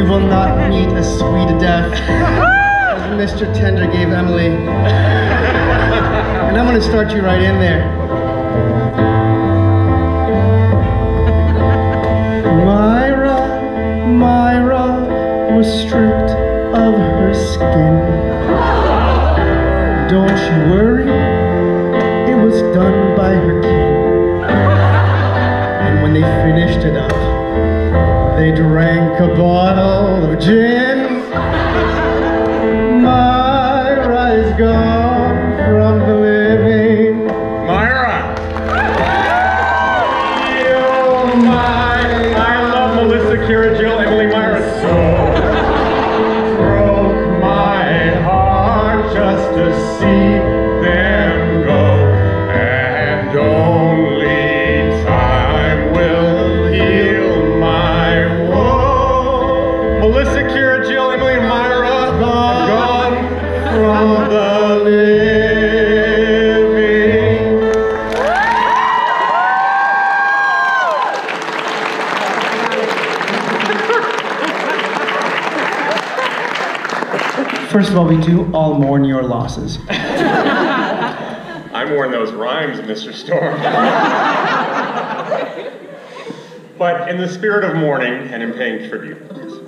You will not meet a sweet death, as Mr. Tender gave Emily. And I'm going to start you right in there. Myra was stripped of her skin. Don't you worry, it was done by her king. And when they finished it up, they drank a bottle of gin. Myra is gone from the living. Myra! Oh my! I love Melissa, Kira, Jill, Emily, Myra so. Broke my heart just to see them go. And only time will heal my woe. Melissa, Kira, Jill, Emily, and Myra gone from the living. First of all, we do all mourn your losses. I mourn those rhymes, Mr. Storm. But in the spirit of mourning and in paying tribute,